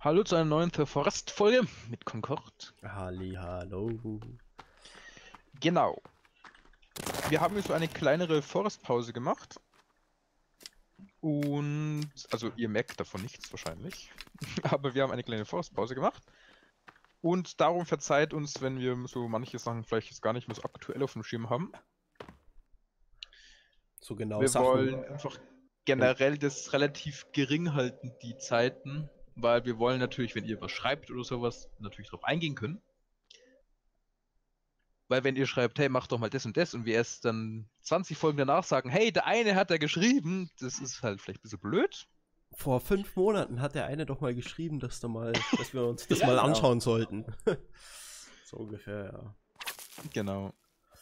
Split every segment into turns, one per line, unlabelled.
Hallo zu einer neuen The Forest-Folge mit Concord.
Hallo.
Genau. Wir haben jetzt so eine kleinere Forest-Pause gemacht. Und, also ihr merkt davon nichts wahrscheinlich. Aber wir haben eine kleine Forest-Pause gemacht. Und darum verzeiht uns, wenn wir so manche Sachen vielleicht jetzt gar nicht mehr so aktuell auf dem Schirm haben.
So genau
Wir
Sachen.
wollen einfach generell das relativ gering halten, die Zeiten. Weil wir wollen natürlich, wenn ihr was schreibt oder sowas, natürlich darauf eingehen können. Weil wenn ihr schreibt, hey, mach doch mal das und wir erst dann 20 Folgen danach sagen, hey, der eine hat da geschrieben, das ist halt vielleicht ein bisschen blöd.
Vor 5 Monaten hat der eine doch mal geschrieben, dass wir uns das
Ja,
mal
genau.
anschauen sollten. So ungefähr, ja.
Genau.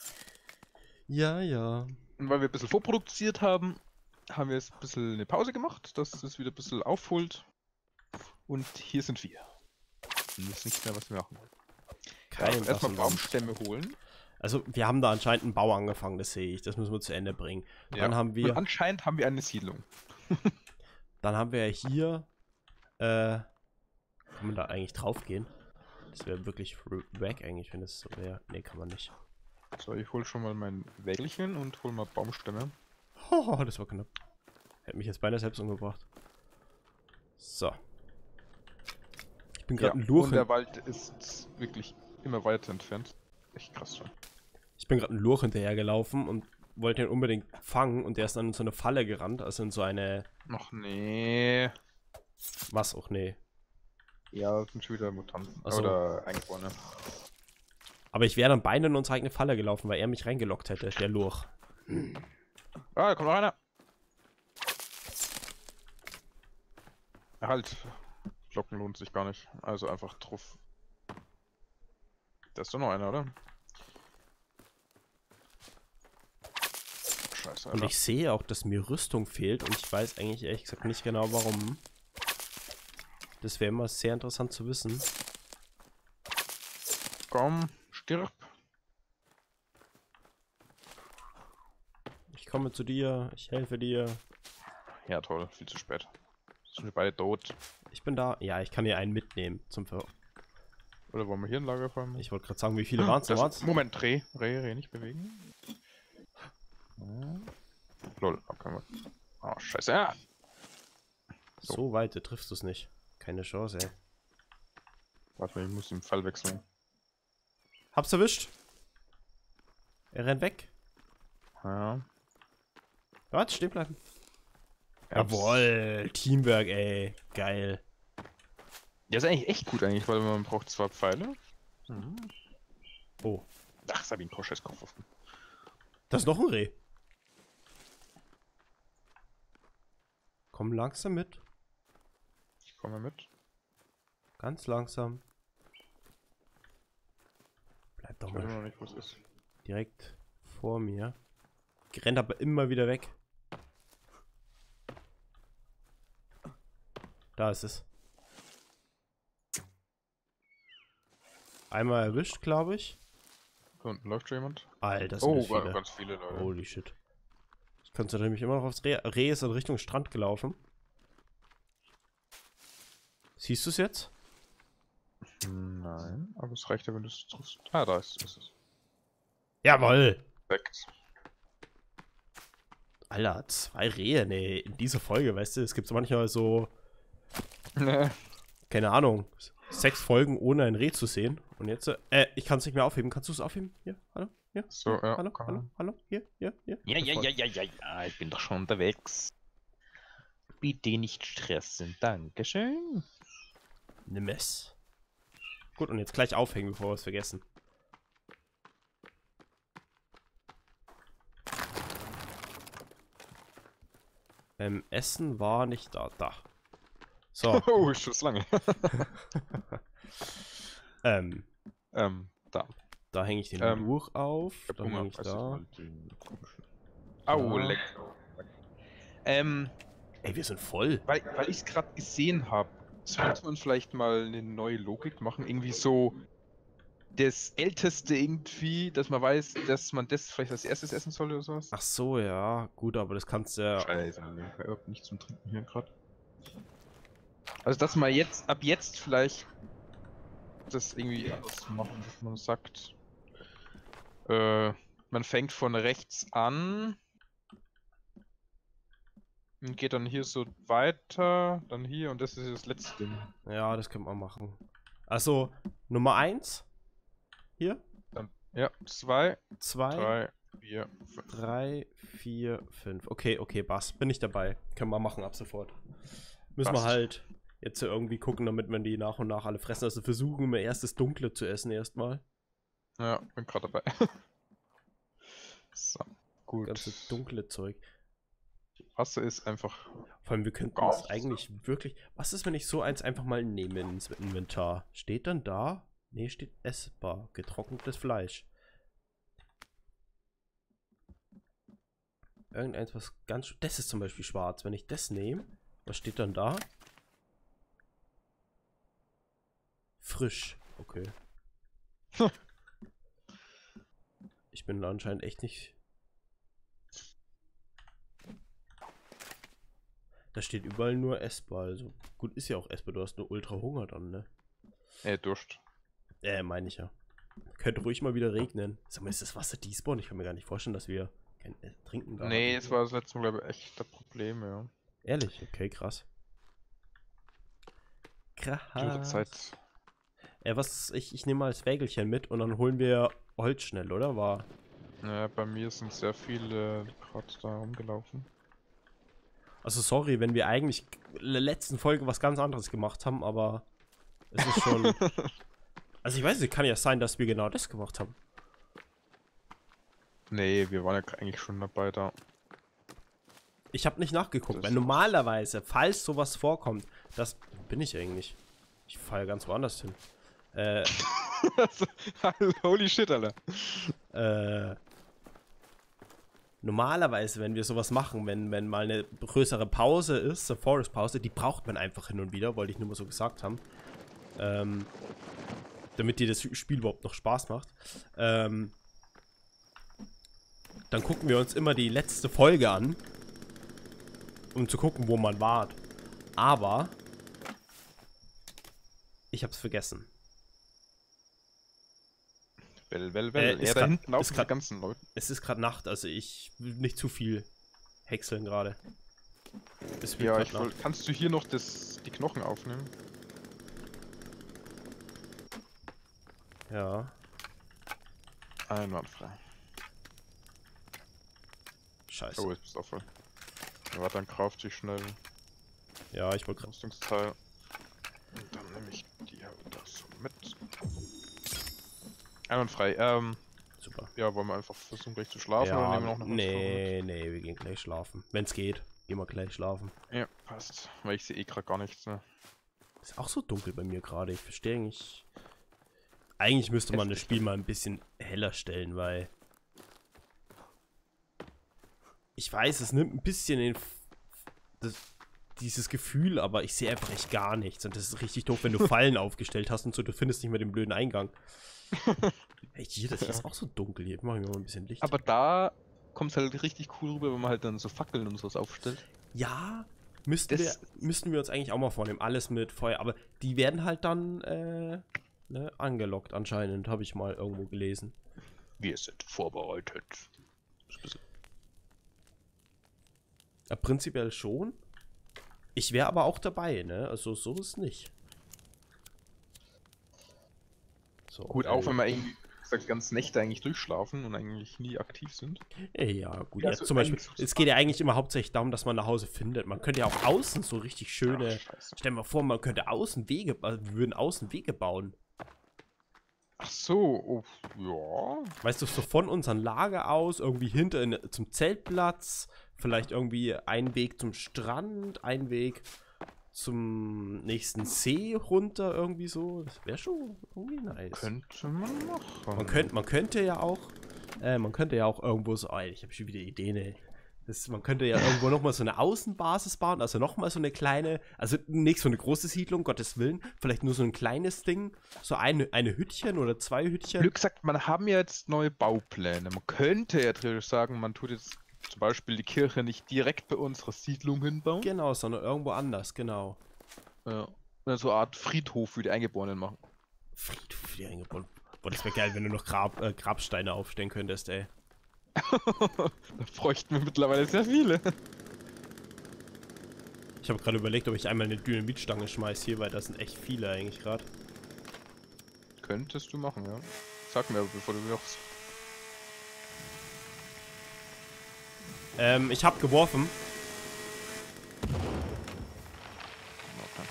Ja.
Und weil wir ein bisschen vorproduziert haben, haben wir jetzt ein bisschen eine Pause gemacht, dass es wieder ein bisschen aufholt. Und hier sind wir. Und das ist nicht mehr, was wir machen wollen.
Kein
erstmal
das und das.
Baumstämme holen.
Also, wir haben da anscheinend einen Bau angefangen, das sehe ich. Das müssen wir zu Ende bringen. Dann haben wir.
Und anscheinend haben wir eine Siedlung.
Dann haben wir hier. Kann man da eigentlich drauf gehen? Das wäre wirklich wack eigentlich, wenn das so wäre. Nee, kann man nicht.
So, ich hol schon mal mein Wägelchen und hol mal Baumstämme.
Oh, das war knapp. Hätte mich jetzt beinahe selbst umgebracht. So. Ich bin gerade ein
Und
Lurchen.
der Wald ist wirklich immer weiter entfernt. Echt krass schon.
Ich bin gerade ein Lurch hinterhergelaufen und wollte ihn unbedingt fangen und der ist dann in so eine Falle gerannt, also in so eine.
Ach nee.
Was auch nee.
Ja, das sind schon wieder Mutanten.
Ach so.
Oder Eingeborene.
Aber ich wäre dann beinahe in unsere eigene Falle gelaufen, weil er mich reingelockt hätte, der Lurch.
Ah, da kommt noch einer. Halt. Glocken lohnt sich gar nicht. Also einfach drauf. Da ist doch noch einer, oder? Scheiße,
Und
Alter.
ich sehe auch, dass mir Rüstung fehlt und ich weiß eigentlich ehrlich gesagt nicht genau warum. Das wäre immer sehr interessant zu wissen.
Komm, stirb.
Ich komme zu dir, ich helfe dir.
Ja, toll, viel zu spät. Sind wir beide tot.
Ich bin da. Ja, ich kann hier einen mitnehmen zum
Oder wollen wir hier ein Lager räumen?
Ich wollte gerade sagen, wie viele waren es?
Moment, Reh, nicht bewegen. Lol, okay. Oh, scheiße. Ja.
So weit, du triffst es nicht. Keine Chance, ey.
Warte mal, ich muss den Fall wechseln.
Hab's erwischt. Er rennt weg.
Ja.
Warte, stehen bleiben.
Hab's.
Jawohl, Teamwork, ey. Geil.
Ja, ist eigentlich echt gut eigentlich, weil man braucht zwar Pfeile.
Oh,
Ach, Sabine Kosch ist Kopf offen.
das ist noch ein Reh. Komm langsam mit.
Ich komme mit.
Ganz langsam. Bleib doch
Ich weiß
mal
noch nicht, wo es ist.
direkt vor mir. Rennt aber immer wieder weg. Da ist es. Einmal erwischt, glaube ich.
Da unten läuft schon jemand.
Alter, sind das viele.
Ganz viele Leute.
Holy shit. Ich konzentriere mich immer noch aufs Reh. Reh ist in Richtung Strand gelaufen. Siehst du es jetzt?
Nein, aber es reicht ja, wenn du es triffst. Ah, da ist es.
Jawoll!
Perfekt.
Alter, 2 Rehe, nee, in dieser Folge, weißt du, es gibt manchmal so, keine Ahnung, 6 Folgen ohne ein Reh zu sehen. Und jetzt, ich kann es nicht mehr aufheben. Kannst du es aufheben? Hier, hallo, hier.
So, ja.
Hallo, hier.
Ja, ich bin doch schon unterwegs. Bitte nicht stressen, dankeschön.
Nimm es. Gut, und jetzt gleich aufhängen, bevor wir es vergessen. Essen war nicht da. So.
Oh, ist schon lange. Da.
Da hänge ich den Lurch auf. Dann hänge ich da.
Au,
Da.
leck.
Ey, wir sind voll.
Weil ich es gerade gesehen habe, sollte man vielleicht mal eine neue Logik machen. Irgendwie so das Älteste irgendwie, dass man weiß, dass man das vielleicht als erstes essen soll oder sowas.
Ach so, ja. Gut, aber das kannst du ja.
Scheiße, ich hab nicht zum Trinken hier gerade. Also, dass man jetzt, ab jetzt vielleicht das irgendwie anders machen, dass man sagt, man fängt von rechts an und geht dann hier so weiter, dann hier und das ist das letzte Ding.
Ja, das könnte man machen. Also, Nummer 1. Hier.
Dann, ja, 2,
2,
3, 4, 5.
3, 4, 5. Okay, okay, Bass. Bin ich dabei. Können wir machen ab sofort. Müssen wir
Passt.
halt jetzt irgendwie gucken, damit wir die nach und nach alle fressen. Also versuchen wir erst das Dunkle zu essen erstmal.
Ja, bin gerade dabei. So, gut.
Ganze dunkle Zeug.
Wasser ist einfach.
Vor allem, wir könnten
Gas.
es eigentlich wirklich. Was ist, wenn ich so eins einfach mal nehme ins Inventar? Steht dann da? Nee, steht essbar. Getrocknetes Fleisch. Irgendeins, was ganz. Das ist zum Beispiel schwarz. Wenn ich das nehme, was steht dann da? Frisch. Okay. Ich bin anscheinend echt nicht. Da steht überall nur essbar. Also gut, ist ja auch essbar. Du hast nur ultra Hunger dann, ne?
Durst.
Meine ich ja. Könnte ruhig mal wieder regnen. Sag mal, ist das Wasser despawn? Ich kann mir gar nicht vorstellen, dass wir kein Trinken da
Nee,
hatten.
es war das letzte Mal, glaube ich, echt das Problem, ja.
Ehrlich? Okay, krass.
Dürre
Krass.
Zeit.
Ich nehme mal das Wägelchen mit und dann holen wir Holz schnell, oder? War.
Ja, bei mir sind sehr viele gerade da rumgelaufen.
Also sorry, wenn wir eigentlich in der letzten Folge was ganz anderes gemacht haben, aber es ist schon. Also ich weiß nicht, kann ja sein, dass wir genau das gemacht haben.
Nee, wir waren ja eigentlich schon dabei da.
Ich habe nicht nachgeguckt,
Das
weil normalerweise, falls sowas vorkommt, das. Wo bin ich eigentlich? Ich fahre ganz woanders hin.
Holy shit, Alter.
Normalerweise, wenn wir sowas machen, wenn mal eine größere Pause ist, eine Forest-Pause, die braucht man einfach hin und wieder, wollte ich nur mal so gesagt haben. Damit dir das Spiel überhaupt noch Spaß macht. Dann gucken wir uns immer die letzte Folge an, um zu gucken, wo man war. Aber ich hab's vergessen.
Well.
Ist
Ja, da
grad-
hinten laufen
ist
die
grad-
ganzen Leute.
Es ist gerade Nacht, also ich will nicht zu viel häckseln gerade. Es wird
Ja,
grad Nacht.
kannst du hier noch die Knochen aufnehmen?
Ja.
Einwandfrei.
Scheiße.
Oh, jetzt bist du auch voll. Ja, dann kauf dich schnell
Ja, ich wollte gerade.
Rüstungsteil. Und dann nehme ich die das so mit. Einwandfrei.
Super.
Ja, wollen wir einfach versuchen gleich zu schlafen oder nehmen wir noch eine Holzknoche
nee, wir gehen gleich schlafen. Wenn es geht, gehen wir gleich schlafen.
mit? Ja, passt. Weil ich sehe eh gerade gar nichts, ne?
Ist auch so dunkel bei mir gerade. Ich verstehe nicht. Eigentlich müsste man das
Heftig,
Spiel mal ein bisschen heller stellen, weil. Ich weiß, es nimmt ein bisschen dieses Gefühl, aber ich sehe einfach echt gar nichts. Und das ist richtig doof, wenn du Fallen aufgestellt hast und so, du findest nicht mehr den blöden Eingang. Hey, hier, das ist auch so dunkel hier. Machen wir mal ein bisschen Licht.
Aber da kommt es halt richtig cool rüber, wenn man halt dann so Fackeln und sowas aufstellt.
Ja, müssten wir uns eigentlich auch mal vornehmen. Alles mit Feuer. Aber die werden halt dann ne, angelockt anscheinend, habe ich mal irgendwo gelesen.
Wir sind vorbereitet.
Ja, prinzipiell schon. Ich wäre aber auch dabei, ne? Also so ist nicht. So,
Gut, auch wenn wir irgendwie die ganzen Nächte eigentlich durchschlafen und eigentlich nie aktiv sind.
Ja, gut.
Ja,
Jetzt
so
zum Beispiel,
eigentlich-
es geht ja eigentlich immer hauptsächlich darum, dass man nach Hause findet. Man könnte ja auch außen so richtig schöne.
Ach, scheiße.
Stell dir mal vor, man könnte außen Wege, also wir würden außen Wege bauen.
Ach so, oh, ja.
Weißt du, so von unserem Lager aus, irgendwie hinter zum Zeltplatz, vielleicht irgendwie ein Weg zum Strand, ein Weg zum nächsten See runter, irgendwie so. Das wäre schon irgendwie nice.
Könnte man machen.
Man könnte ja auch irgendwo so, ich habe schon wieder Ideen, ey. Man könnte ja irgendwo nochmal so eine Außenbasis bauen, also nochmal so eine kleine, also nicht so eine große Siedlung, Gottes Willen, vielleicht nur so ein kleines Ding, so eine Hüttchen oder zwei Hüttchen.
Glück sagt, man haben ja jetzt neue Baupläne. Man könnte ja theoretisch sagen, man tut jetzt zum Beispiel die Kirche nicht direkt bei unserer Siedlung hinbauen.
Genau, sondern irgendwo anders, genau.
Ja. So eine Art Friedhof für die Eingeborenen machen.
Friedhof hier eingebaut. Boah, das wäre geil, wenn du noch Grabsteine aufstellen könntest, ey.
Da bräuchten wir mittlerweile sehr viele.
Ich habe gerade überlegt, ob ich einmal eine Dynamitstange schmeiß hier, weil das sind echt viele eigentlich gerade.
Könntest du machen, ja. Sag mir aber, bevor du wirfst.
Ich habe geworfen.
Okay.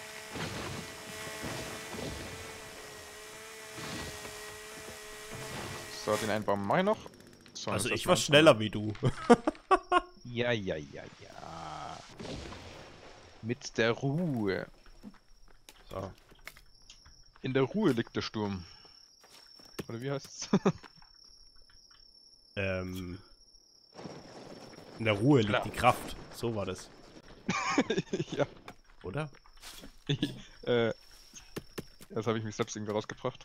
So, den einen Baum mache ich noch. So,
Also
jetzt
ich war
erstmal-
schneller wie du.
Ja, ja, ja, ja. Mit der Ruhe.
So.
In der Ruhe liegt der Sturm. Oder wie heißt's?
In der Ruhe liegt
Klar.
die Kraft. So war das,
Ja.
oder?
Das habe ich mich selbst irgendwie rausgebracht.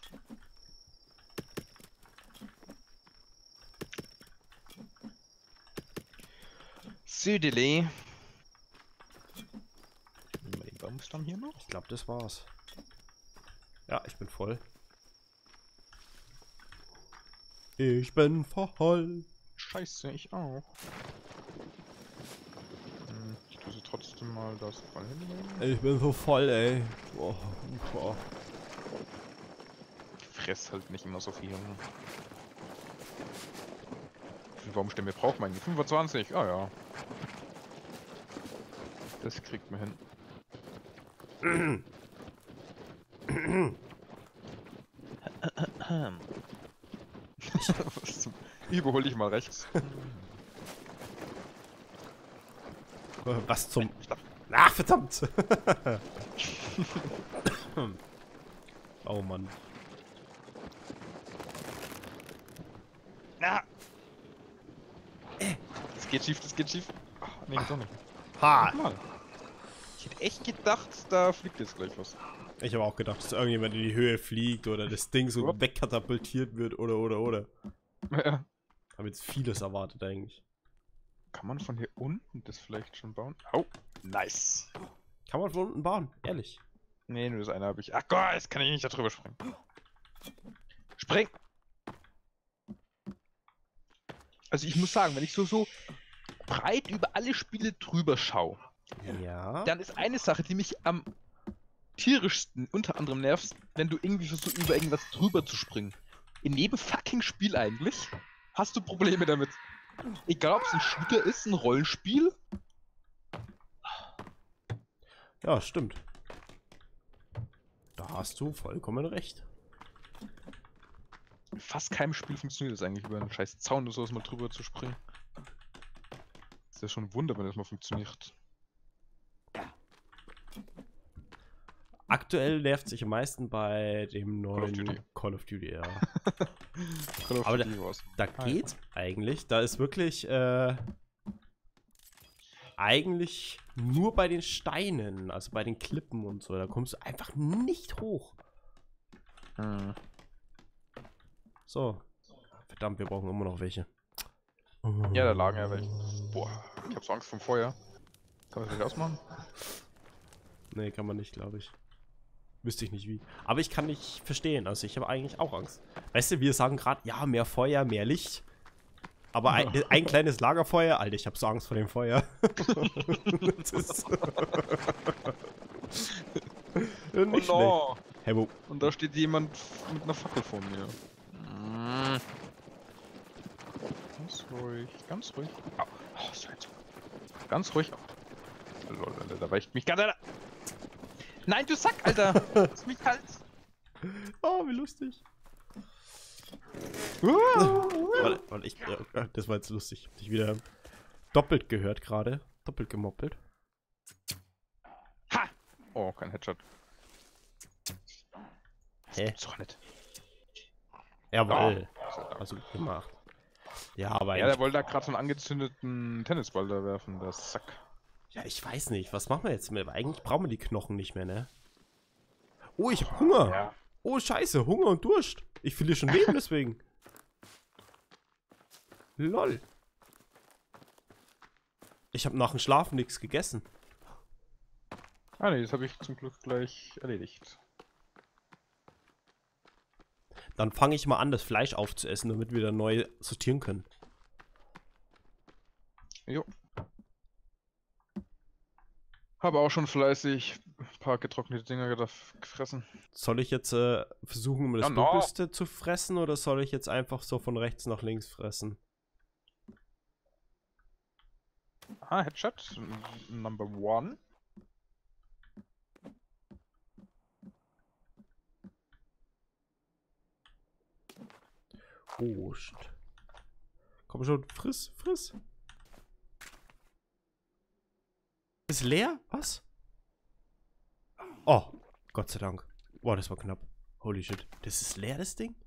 Südele. Nehmen wir den Baumstamm hier noch?
Ich glaube, das war's. Ja, ich bin voll. Ich bin voll.
Scheiße, ich auch. Ich tue sie trotzdem mal das voll hinlegen.
Ich bin so voll, ey. Boah, boah.
Ich fress halt nicht immer so viel. Wie viele Baumstämme braucht man? 25? Ah ja. Das kriegt man hin. Was zum... Überhol dich mal rechts.
Was zum... Ach, verdammt! Oh Mann.
Ah! Das geht schief, das geht schief. Ach, nee, geht doch nicht.
Ha!
Mal. Ich hätte echt gedacht, da fliegt jetzt gleich was.
Ich habe auch gedacht, dass irgendjemand in die Höhe fliegt oder das Ding so
Upp.
wegkatapultiert wird oder.
Ja.
Habe jetzt vieles erwartet eigentlich.
Kann man von hier unten das vielleicht schon bauen? Oh, nice.
Kann man von unten bauen, ehrlich.
Nee, nur das eine habe ich. Ach Gott, jetzt kann ich nicht da drüber springen. Spring! Also ich muss sagen, wenn ich so breit über alle Spiele drüber schaue,
Ja.
dann ist eine Sache, die mich am tierischsten unter anderem nervt, wenn du irgendwie versuchst, über irgendwas drüber zu springen. In jedem fucking Spiel eigentlich hast du Probleme damit. Egal ob es ein Shooter ist, ein Rollenspiel.
Ja, stimmt. Da hast du vollkommen recht.
In fast keinem Spiel funktioniert das eigentlich, über einen scheiß Zaun oder sowas mal drüber zu springen. Ist ja schon ein Wunder, wenn das mal funktioniert.
Aktuell nervt sich am meisten bei dem
Call of
neuen
Duty.
Call of Duty, ja.
Call of
Aber
Duty war's.
Da geht eigentlich, da ist wirklich eigentlich nur bei den Steinen, also bei den Klippen und so, da kommst du einfach nicht hoch.
Hm.
So. Verdammt, wir brauchen immer noch welche.
Ja, da lagen ja welche. Boah, ich hab so Angst vom Feuer. Kann man das nicht ausmachen?
Nee, kann man nicht, glaube ich. Wüsste ich nicht wie. Aber ich kann nicht verstehen, also ich habe eigentlich auch Angst. Weißt du, wir sagen gerade, ja, mehr Feuer, mehr Licht. Aber ein kleines Lagerfeuer, Alter, ich habe so Angst vor dem Feuer. Das ist nicht schlecht. Hey, wo?
Und da steht jemand mit einer Fackel vor mir. Ganz ruhig, ganz ruhig. Au. Oh, so jetzt. Ganz ruhig. Lol, Alter, da weicht mich gerade. Nein, du Sack, Alter! Lass mich kalt!
Oh, wie lustig. Warte, das war jetzt lustig. Ich hab dich wieder doppelt gehört gerade. Doppelt gemoppelt.
Ha! Oh, kein Headshot.
Hä?
Ist doch nicht.
Jawohl.
Oh.
Also gut gemacht. Ja, aber
Ja, der wollte da gerade so einen angezündeten Tennisball da werfen, der Sack.
ja, ich weiß nicht. Was machen wir jetzt mit? Eigentlich brauchen wir die Knochen nicht mehr, ne? Oh, ich hab Hunger.
Ja.
Oh, scheiße. Hunger und Durst. Ich verliere schon Leben deswegen. Lol. Ich habe nach dem Schlafen nichts gegessen.
Ah ne, das habe ich zum Glück gleich erledigt.
Dann fange ich mal an, das Fleisch aufzuessen, damit wir dann neu sortieren können.
Jo. Habe auch schon fleißig ein paar getrocknete Dinger gefressen.
Soll ich jetzt versuchen, immer das
Ja, no.
Dunkelste zu fressen, oder soll ich jetzt einfach so von rechts nach links fressen?
Ah, Headshot. Number 1.
Oh, shit. Komm schon, friss, friss. Ist leer? Was? Oh, Gott sei Dank. Boah, das war knapp. Holy shit. Das ist leer, das Ding?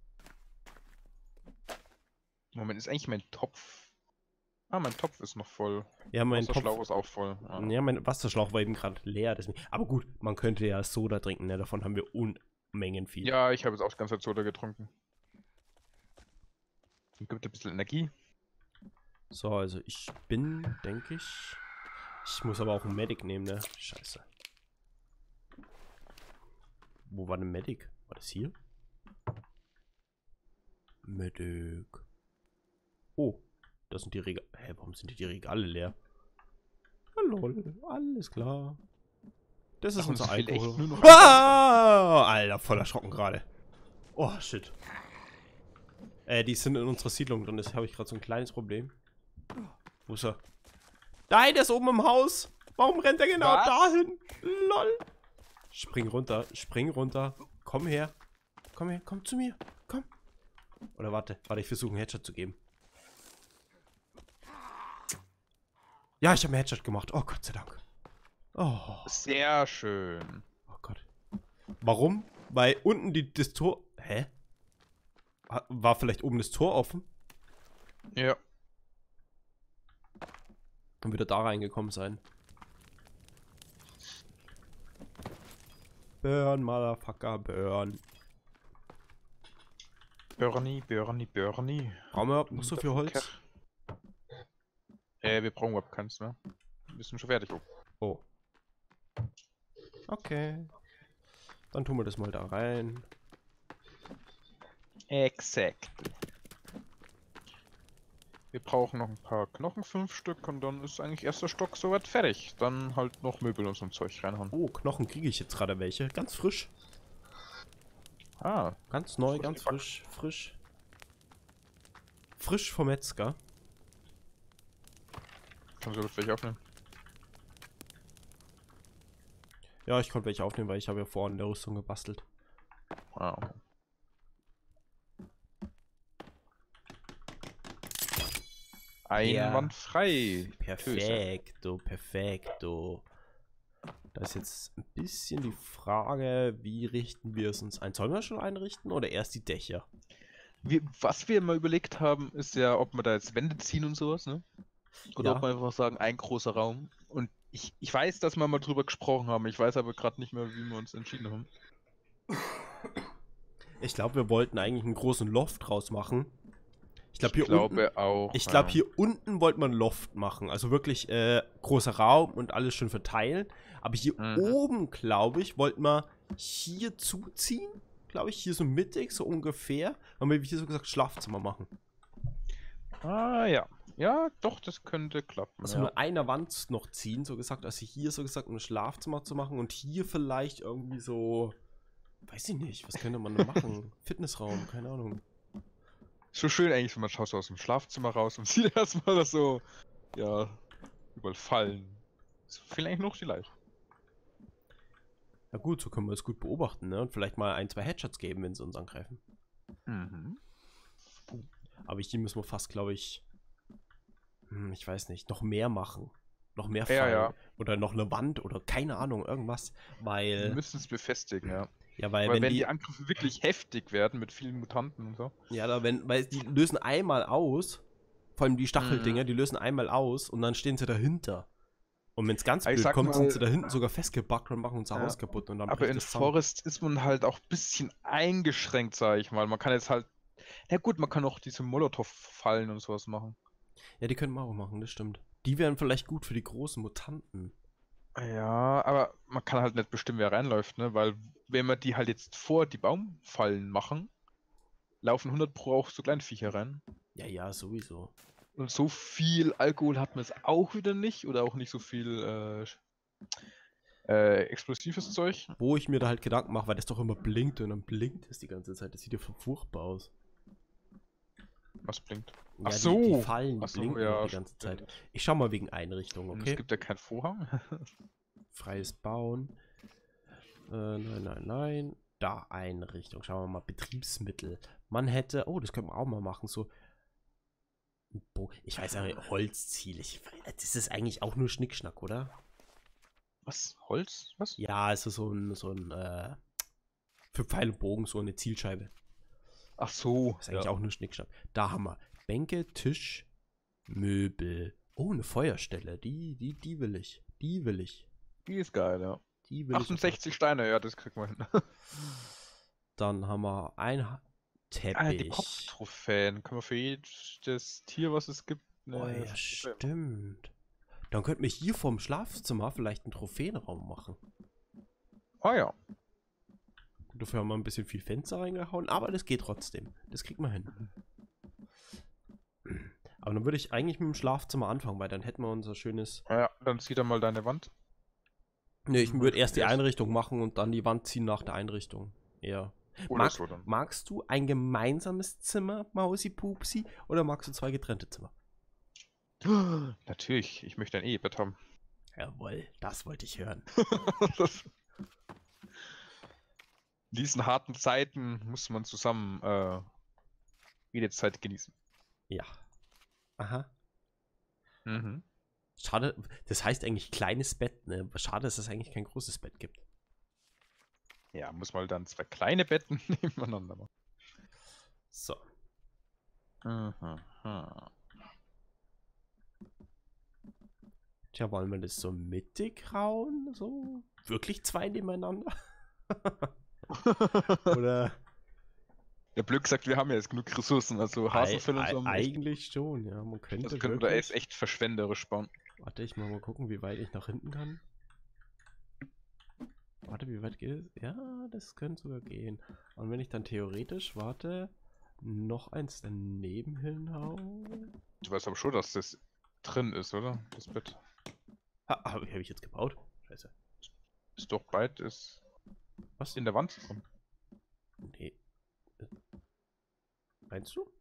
Moment, ist eigentlich mein Topf. Ah, mein Topf ist noch voll.
Ja, mein
Wasserschlauch
Topf.
ist auch voll. Ah.
Ja, mein Wasserschlauch war eben gerade leer. Deswegen. Aber gut, man könnte ja Soda trinken, ne? Davon haben wir Unmengen viel.
Ja, ich habe jetzt auch die ganze Zeit Soda getrunken. Gibt ein bisschen Energie.
So, also ich bin, denke ich. Ich muss aber auch einen Medic nehmen, ne? Scheiße. Wo war denn Medic? War das hier? Medic. Oh, das sind die Regale. Hä, warum sind die Regale leer? Hallo, alles klar. Das ist
Ach, uns
unser
fehlt echt
Alkohol.
nur noch
Ah! Alter, voll erschrocken gerade. Oh, shit. Die sind in unserer Siedlung drin. Das habe ich gerade so ein kleines Problem. Wo ist er? Nein, der ist oben im Haus. Warum rennt er genau
Was?
dahin? Lol. Spring runter, spring runter. Komm her. Komm her, komm zu mir. Komm. Oder warte, ich versuche einen Headshot zu geben. Ja, ich habe einen Headshot gemacht. Oh, Gott sei Dank. Oh.
Sehr schön.
Oh Gott. Warum? Weil unten das Tor... Hä? War vielleicht oben das Tor offen?
Ja.
Dann wird er da reingekommen sein. Burn, Motherfucker, burn.
Bernie.
Brauchen wir noch so viel Holz?
Wir brauchen überhaupt keins, ne? Wir sind schon fertig.
Oh. Okay. Dann tun wir das mal da rein.
Exakt. Wir brauchen noch ein paar Knochen, 5 Stück, und dann ist eigentlich erster Stock soweit fertig. Dann halt noch Möbel und so ein Zeug reinhauen.
Oh, Knochen kriege ich jetzt gerade welche. Ganz frisch.
Ah,
Ganz neu,
Frisch
ganz
gepackt.
frisch. Frisch vom Metzger.
kannst du welche aufnehmen?
Ja, ich konnte welche aufnehmen, weil ich habe ja vorhin in der Rüstung gebastelt.
Ah. Einwandfrei.
Perfekto, perfekto. Da ist jetzt ein bisschen die Frage, wie richten wir es uns ein? Sollen wir schon einrichten oder erst die Dächer?
Was wir mal überlegt haben, ist ja, ob wir da jetzt Wände ziehen und sowas, ne? Oder
Ja.
ob wir einfach sagen, ein großer Raum. Und ich weiß, dass wir mal drüber gesprochen haben. Ich weiß aber gerade nicht mehr, wie wir uns entschieden haben.
Ich glaube, wir wollten eigentlich einen großen Loft draus machen. Ich glaube, hier unten.
Auch.
Ich glaube, hier unten wollte man Loft machen. Also wirklich großer Raum und alles schön verteilen. Aber hier oben, glaube ich, wollten wir hier zuziehen. Glaube ich, hier so mittig, so ungefähr. Haben wir hier so gesagt Schlafzimmer machen.
Ah, ja. Ja, doch, das könnte klappen.
Also nur eine Wand noch ziehen, so gesagt. Also hier so gesagt ein Schlafzimmer zu machen. Und hier vielleicht irgendwie so. Weiß ich nicht, was könnte man da machen? Fitnessraum, keine Ahnung.
So schön eigentlich, wenn man schaut so aus dem Schlafzimmer raus und sieht erstmal das so, ja, überall fallen. Das fehlen eigentlich noch die Leute.
Ja gut, so können wir es gut beobachten, ne? Und vielleicht mal ein, zwei Headshots geben, wenn sie uns angreifen.
Mhm.
Aber hier müssen wir fast, glaube ich, ich weiß nicht, noch mehr machen. Noch mehr
Ja,
Fallen.
ja.
Oder noch eine Wand oder keine Ahnung, irgendwas.
Wir
Weil,
müssen es befestigen, ja.
ja, weil
Weil
wenn
wenn die Angriffe wirklich heftig werden mit vielen Mutanten und so.
ja, weil die lösen einmal aus, vor allem die Stacheldinger, die lösen einmal aus und dann stehen sie dahinter. Und wenn es ganz
Aber ich
blöd
sag
kommt, sind
mal-
sie da hinten sogar festgebackt und machen unser
Ja.
Haus kaputt und dann
Aber
bricht
in
das zusammen.
Forest ist man halt auch ein bisschen eingeschränkt, sag ich mal. Man kann jetzt halt. Na gut, man kann auch diese Molotow-Fallen und sowas machen.
Ja, die können wir auch machen, das stimmt. Die wären vielleicht gut für die großen Mutanten.
Ja, aber man kann halt nicht bestimmen, wer reinläuft, ne? Weil wenn wir die halt jetzt vor die Baumfallen machen, laufen 100 pro auch so kleine Viecher rein.
Ja, ja, sowieso.
Und so viel Alkohol hat man jetzt auch wieder nicht oder auch nicht so viel explosives Zeug.
Wo ich mir da halt Gedanken mache, weil das doch immer blinkt und dann blinkt es die ganze Zeit. Das sieht ja furchtbar aus.
Was blinkt? Ach
Ja, die
so!
Fallen, die
Ach so,
blinken
ja,
auch die ganze Zeit.
stimmt.
Ich schau mal wegen Einrichtung,
Und es
okay?
gibt ja keinen Vorhang.
Freies Bauen. Nein, nein, nein. Da, Einrichtung. Schauen wir mal. Betriebsmittel. Man hätte. Oh, das könnte man auch mal machen. So. Ich weiß ja, Holzziele. Das ist eigentlich auch nur Schnickschnack, oder?
Was? Holz? Was?
Ja, also für Pfeil und Bogen, so eine Zielscheibe.
Ach so.
Das ist eigentlich
Ja.
auch nur Schnickschnack. Da haben wir Bänke, Tisch, Möbel. Oh, eine Feuerstelle. Die will ich. Die will ich.
Die ist geil, ja.
Die will ich.
68 Steine, ja, das kriegt man hin.
Dann haben wir ein
Ah, die
Teppich.
Kopftrophäen. Können wir für jedes Tier, was es gibt,
Oh ja,
Trophäe machen.
stimmt. Dann könnten wir hier vom Schlafzimmer vielleicht einen Trophäenraum machen.
Ah ja.
Gut, dafür haben wir ein bisschen viel Fenster reingehauen, aber das geht trotzdem. Das kriegt man hin. Aber dann würde ich eigentlich mit dem Schlafzimmer anfangen, weil dann hätten wir unser schönes...
Ja, dann zieh da mal deine Wand.
Ne, ich würde erst die
Erst-
Einrichtung machen und dann die Wand ziehen nach der Einrichtung. Ja.
Oder so dann.
Magst du ein gemeinsames Zimmer, Mausi-Pupsi, oder magst du zwei getrennte Zimmer?
Natürlich, ich möchte ein Ehebett haben.
Jawohl, das wollte ich hören.
In diesen harten Zeiten muss man zusammen jede Zeit genießen.
Ja. Aha.
Mhm.
Schade, das heißt eigentlich kleines Bett, ne? Schade, dass es eigentlich kein großes Bett gibt.
Ja, muss man dann zwei kleine Betten nebeneinander machen.
So.
Mhm.
Tja, wollen wir das so mittig rauen? So? Wirklich zwei nebeneinander? Oder?
Der Blöck sagt, wir haben ja jetzt genug Ressourcen, also Hasenfell und so haben wir echt,
Eigentlich schon, ja. Man könnte
das können wir da
wirklich...
echt verschwenderisch bauen.
Warte, ich mal gucken, wie weit ich nach hinten kann. Warte, wie weit geht es? Ja, das könnte sogar gehen. Und wenn ich dann theoretisch, warte, noch eins daneben hinhaue.
Du weißt aber schon, dass das drin ist, oder? Das Bett.
Habe ich jetzt gebaut? Scheiße.
Ist doch beides
Was?
in der Wand drin.
Nee. Meinst du?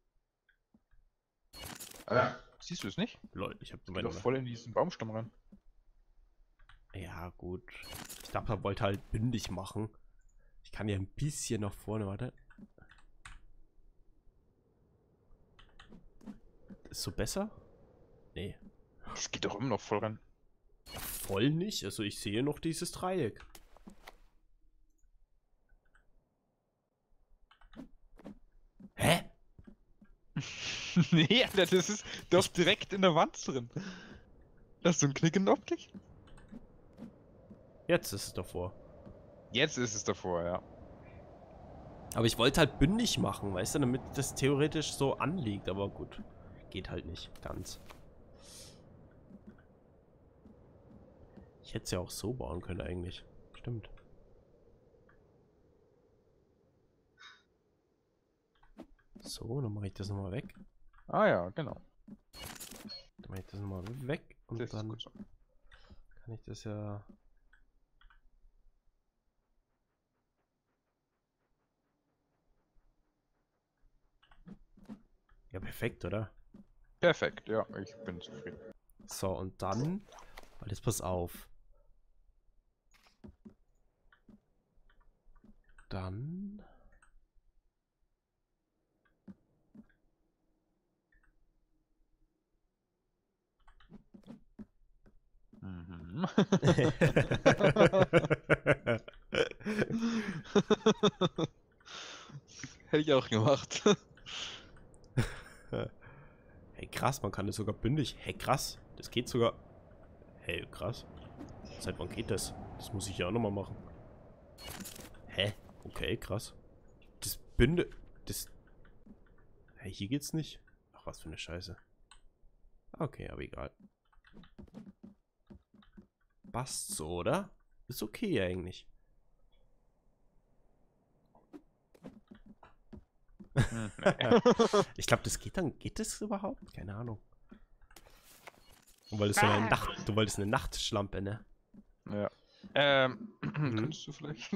Siehst du es nicht?
Lol, ich habe
Geh doch voll in diesen Baumstamm rein.
Ja, gut. Ich dachte, er wollte halt bündig machen. Ich kann ja ein bisschen nach vorne, warte. Ist so besser? Nee.
Das geht doch immer noch voll rein.
Voll nicht. Also ich sehe noch dieses Dreieck. Hä?
Nee, Alter, das ist doch direkt in der Wand drin. Das ist so ein Knick in der Optik.
Jetzt ist es davor.
Jetzt ist es davor, ja.
Aber ich wollte halt bündig machen, weißt du, damit das theoretisch so anliegt. Aber gut, geht halt nicht ganz. Ich hätte es ja auch so bauen können eigentlich. Stimmt. So, dann mache ich das nochmal weg.
Ah ja, genau.
Dann mache ich das nochmal weg. Und
Das ist
dann
gut so.
kann ich das ja... Ja, perfekt, oder?
Perfekt, ja, ich bin zufrieden.
So, und dann... Jetzt pass auf. Dann...
Mhm. Hätte ich auch gemacht.
Hey, krass, man kann das sogar bündig. Hey, krass. Das geht sogar... Hey, krass. Seit wann geht das? Das muss ich ja auch nochmal machen. Hä? Okay, krass. Das Bünde... Das... Hey, hier geht's nicht? Ach, was für eine Scheiße. Okay, aber egal. Passt so, oder? Ist okay eigentlich. Ich glaube, das geht dann. Geht das überhaupt? Keine Ahnung. Du wolltest eine Nachtschlampe, ne?
Ja. Kannst du vielleicht?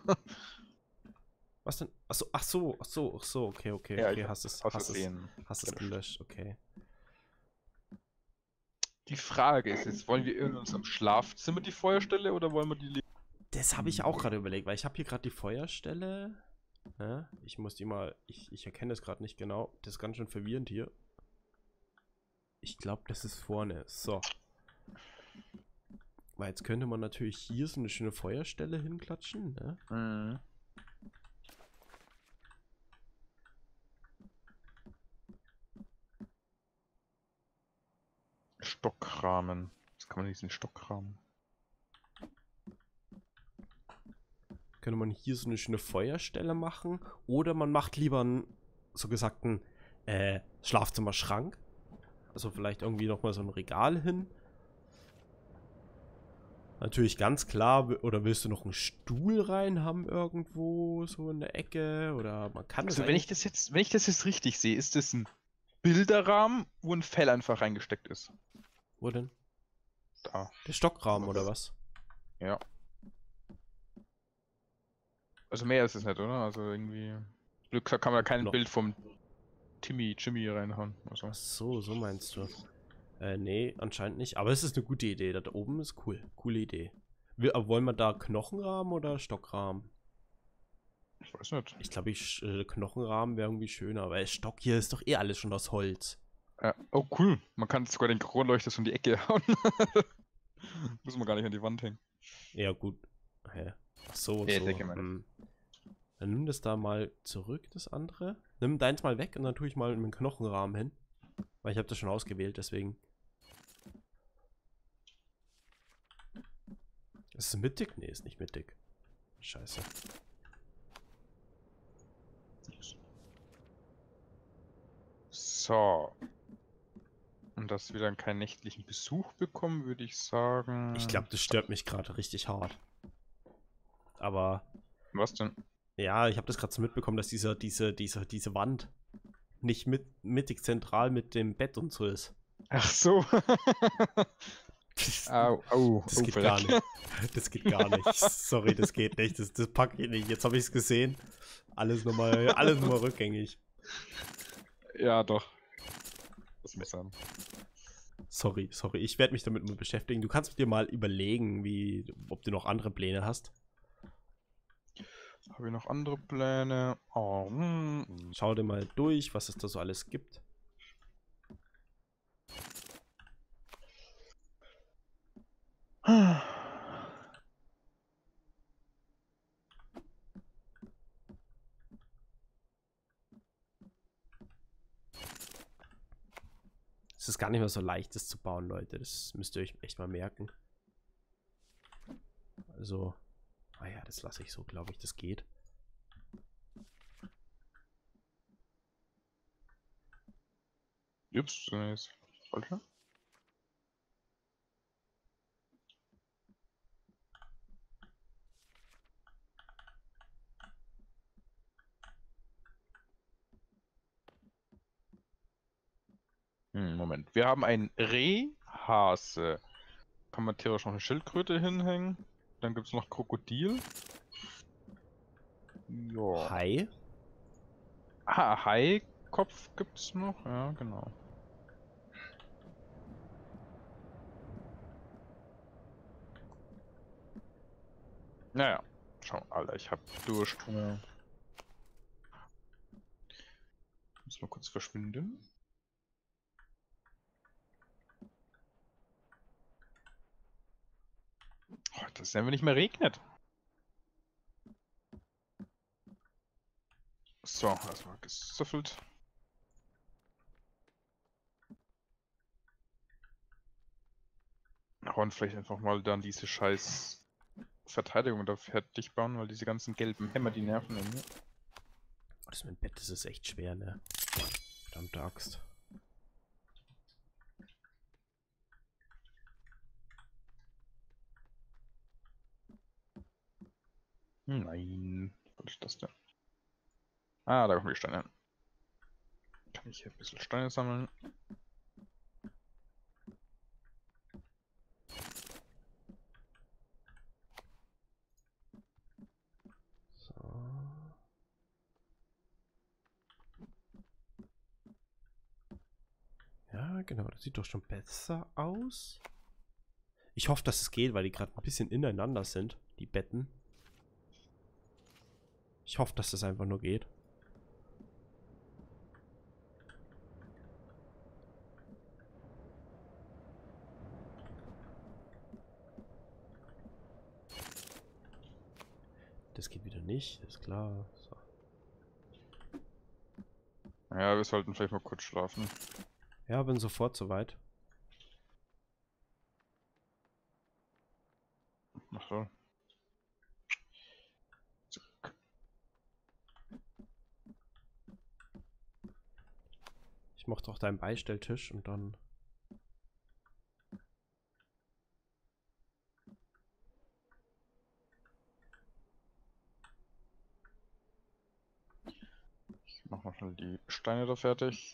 Was denn? Ach so, okay,
Ja,
okay,
ich
hast es
gelöscht.
gelöscht, okay.
Die Frage ist jetzt, wollen wir in unserem Schlafzimmer die Feuerstelle oder wollen wir die...
Das habe ich auch gerade überlegt, weil ich habe hier gerade die Feuerstelle. Ja, ich muss die mal, ich erkenne das gerade nicht genau. Das ist ganz schön verwirrend hier. Ich glaube, das ist vorne. So. Weil jetzt könnte man natürlich hier so eine schöne Feuerstelle hinklatschen, ne?
Mhm. Stockrahmen. Was kann man diesen Stockrahmen?
Könnte man hier so eine schöne Feuerstelle machen. Oder man macht lieber einen, so gesagten, Schlafzimmerschrank. Also vielleicht irgendwie nochmal so ein Regal hin. Natürlich ganz klar, oder willst du noch einen Stuhl rein haben irgendwo, so in der Ecke? Oder man kann
Also
das
wenn ich das jetzt richtig sehe, ist das ein Bilderrahmen, wo ein Fell einfach reingesteckt ist.
Wo denn?
Da.
Der Stockrahmen oder was?
Ja. Also mehr ist es nicht, oder? Also irgendwie... Glück kann man da kein
Noch.
Bild vom Jimmy reinhauen. Also.
Ach so, so meinst du. Nee, anscheinend nicht. Aber es ist eine gute Idee. Da oben ist cool. Coole Idee. Wollen wir da Knochenrahmen oder Stockrahmen?
Ich weiß nicht.
Ich glaube, Knochenrahmen wäre irgendwie schöner. Weil Stock hier ist doch eh alles schon aus Holz.
Oh, cool. Man kann sogar den Kronleuchter so in die Ecke hauen. Muss man gar nicht an die Wand hängen.
Ja, gut. Hä? Ach so,
Ja,
so.
denke mal.
Dann nimm das da mal zurück, das andere. Nimm deins mal weg und dann tue ich mal einen Knochenrahmen hin. Weil ich habe das schon ausgewählt, deswegen. Ist es mittig? Nee, ist nicht mittig. Scheiße.
So. Und dass wir dann keinen nächtlichen Besuch bekommen, würde ich sagen...
Ich glaube, das stört mich gerade richtig hart. Aber...
Was denn?
Ja, ich habe das gerade so mitbekommen, dass diese Wand nicht mittig zentral mit dem Bett und so ist.
Ach so. Au,
Das geht gar nicht. Das geht gar nicht. Sorry, das geht nicht. Das packe ich nicht. Jetzt habe ich es gesehen. Alles nochmal rückgängig.
Ja, doch. Das muss sein.
Sorry. Ich werde mich damit mal beschäftigen. Du kannst dir mal überlegen, ob du noch andere Pläne hast.
Habe ich noch andere Pläne? Oh,
Schau dir mal durch, was es da so alles gibt. Es ist gar nicht mehr so leicht, das zu bauen, Leute. Das müsst ihr euch echt mal merken. Also, naja, das lasse ich so, glaube ich, das geht.
Ups, jetzt falsche. Moment. Wir haben einen Rehhase. Kann man theoretisch noch eine Schildkröte hinhängen. Dann gibt es noch Krokodil. Ja.
Hai?
Ah, Haikopf gibt es noch. Ja, genau. Naja. Schau, Alter, ich hab Durst. Muss mal kurz verschwinden. Oh, das ist ja, wenn nicht mehr regnet. So, erstmal gesüffelt. Und vielleicht einfach mal dann diese scheiß Verteidigung da fertig bauen, weil diese ganzen gelben Hämmer, die nerven irgendwie.
Das mit dem Bett, das ist echt schwer, ne? Verdammte Axt.
Nein. Was ist das denn? Ah, da kommen die Steine. Kann ich hier ein bisschen Steine sammeln?
So. Ja, genau. Das sieht doch schon besser aus. Ich hoffe, dass es geht, weil die gerade ein bisschen ineinander sind, die Betten. Ich hoffe, dass das einfach nur geht. Das geht wieder nicht, ist klar. So.
Ja, wir sollten vielleicht mal kurz schlafen.
Ja, bin sofort soweit.
Ach so. Zurück.
Ich mach doch deinen Beistelltisch und dann...
Ich mach noch schnell die Steine da fertig.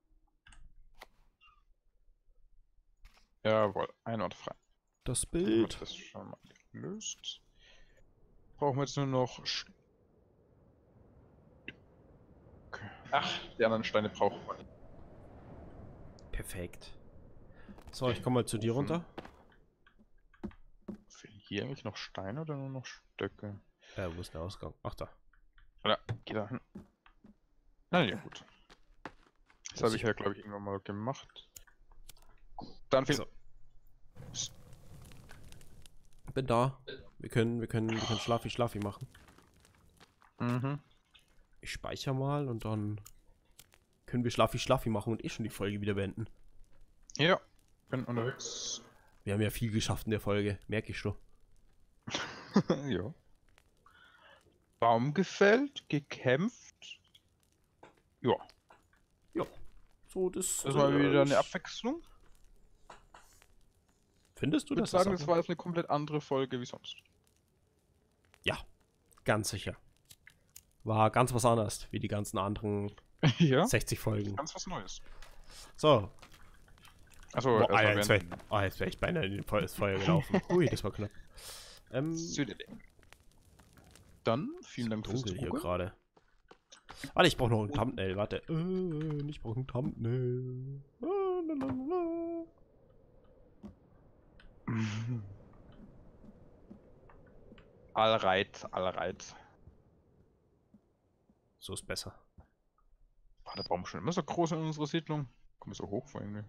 Jawohl, einwandfrei.
Das
Haben wir
Bild.
das schon mal gelöst. Brauchen wir jetzt nur noch... Okay. Ach, die anderen Steine brauchen wir nicht.
Perfekt. So, ich komme mal zu dir runter.
Fehlen hier eigentlich noch Steine oder nur noch Stöcke?
Wo ist der Ausgang? Ach, da.
Oder, geh da hin. Na ja, gut. Das habe ich ja, glaube ich, irgendwann mal gemacht. Dann fehlt...
So. Bin da. Wir können Schlafi machen.
Mhm.
Ich speichere mal und dann können wir Schlafi machen und schon die Folge wieder beenden.
Ja, bin unterwegs.
Wir haben ja viel geschafft in der Folge, merke ich schon.
Ja. Baum gefällt, gekämpft. Ja.
Ja. So, das
Das war wieder eine Abwechslung.
Findest du
Ich würde
das?
sagen, das war jetzt eine komplett andere Folge wie sonst.
Ja, ganz sicher. War ganz was anderes, wie die ganzen anderen
Ja,
60 Folgen.
ganz was Neues.
So.
Achso,
Boah, jetzt wäre ich beinahe in das Feuer gelaufen. Ui, das war knapp.
Dann, vielen Dank fürs
Dunkel hier
Zugucken.
gerade. Warte, ich brauche noch ein Thumbnail. Warte. Ich brauche ein Thumbnail.
Allreit, allreit.
So ist besser.
War der Baum schon immer so groß in unserer Siedlung? Kommt so hoch vor irgendwie.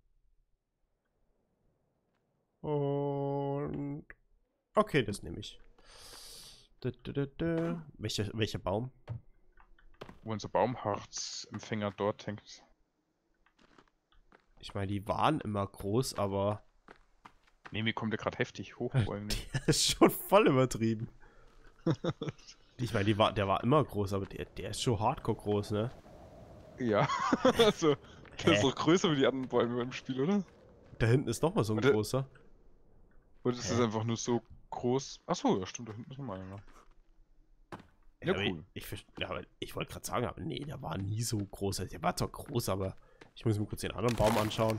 Und... Okay, das nehme ich. Welcher Baum?
Wo unser Baumharzempfänger dort hängt.
Ich meine, die waren immer groß, aber...
Nee, mir kommt der gerade heftig hoch vor irgendwie.
Der ist schon voll übertrieben. Ich meine, der war immer groß, aber der ist schon hardcore groß, ne?
Ja, also, der
Hä?
ist doch größer wie die anderen Bäume im Spiel, oder?
Da hinten ist noch mal so ein
Oder-
großer.
Oder ist das
Hä?
einfach nur so groß? Achso, ja stimmt, da hinten ist noch mal einer. Ja,
aber
cool.
aber ich wollte gerade sagen, aber nee, der war nie so groß. Also, der war zwar groß, aber ich muss mir kurz den anderen Baum anschauen.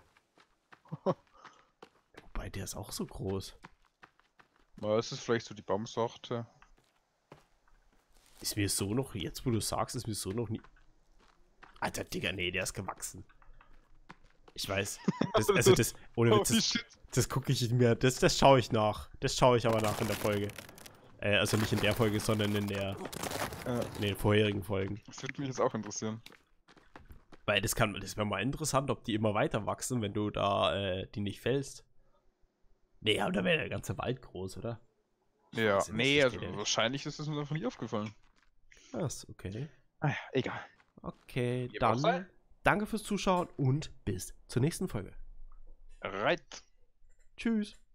Wobei, der ist auch so groß.
Aber ist es vielleicht so die Baumsorte?
Ist mir so noch, jetzt wo du sagst, ist mir so noch nie... Alter, Digga, nee, der ist gewachsen. Ich weiß. Also das, ohne Witz,
Holy shit.
das gucke ich mir, das schaue ich nach. Das schaue ich aber nach in der Folge. Also nicht in der Folge, sondern in den vorherigen Folgen.
Das würde mich jetzt auch interessieren.
Weil das wäre mal interessant, ob die immer weiter wachsen, wenn du da die nicht fällst. Nee, aber da wäre der ganze Wald groß, oder?
Ja,
Also, das
nee, also
geht ja nicht.
wahrscheinlich ist es mir einfach nie aufgefallen.
Ah, ist okay.
Ah ja, egal.
Okay,
Wie auch sei.
dann danke fürs Zuschauen und bis zur nächsten Folge.
Right.
Tschüss.